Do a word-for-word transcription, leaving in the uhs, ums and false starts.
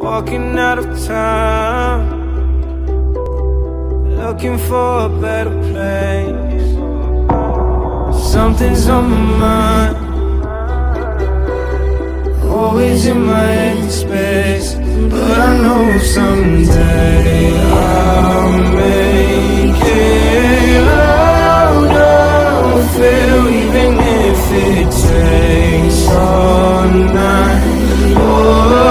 walking out of time, looking for a better place. Something's on my mind, always in my head space. But I know someday I'll make it out of here, even if it takes all night. Oh,